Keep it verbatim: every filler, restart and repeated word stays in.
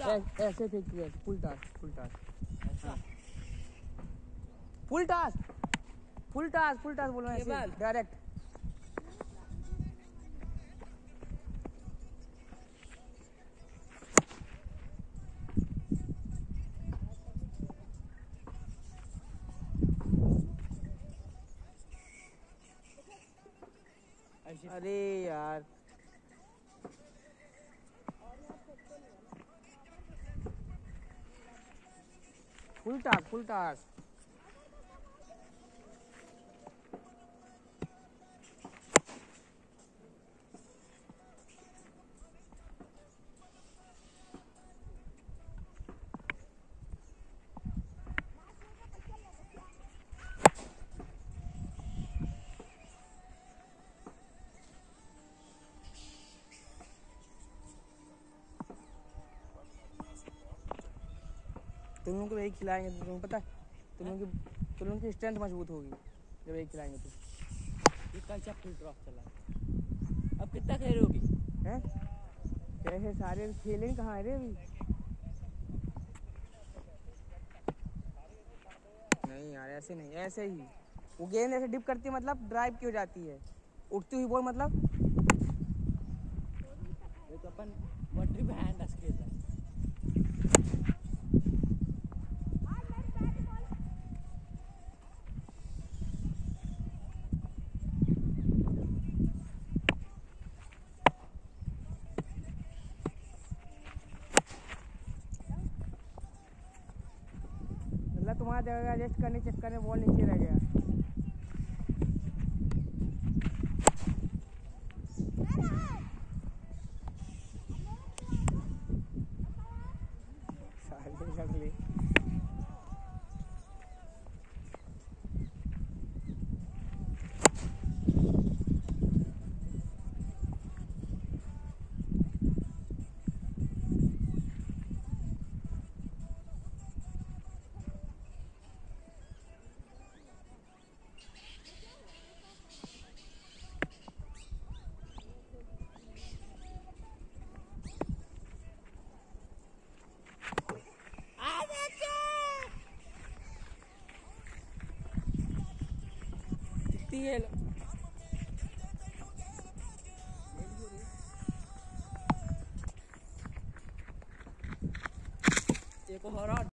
ऐसे फेंकिए, full toss, full toss, हाँ full toss, full toss, full toss बोलो ऐसे डायरेक्ट। अरे यार फुल टास, फुल टास। तुम लोग को यही खिलाएंगे तो तुम्हें पता है, तुम लोग की तुम लोग की स्ट्रेंथ मजबूत होगी जब यही खिलाएंगे तो। ये कल से फुल ड्रॉप चला, अब कितना खेलोगी हैं? कैसे सारे खेलेंगे कहाँ है रे अभी? नहीं यार ऐसे नहीं, ऐसे ही वो गेंद ऐसे डिप करती है मतलब ड्राइव की हो जाती है, उठती हुई बॉल मतलब। ये तो अपन बॉन्ड्री पे हैंड रख के था। मतलब तुम्हारा जगह एडजस्ट करने चक्कर में बॉल नीचे रह गया। साले लग ले। ये एक और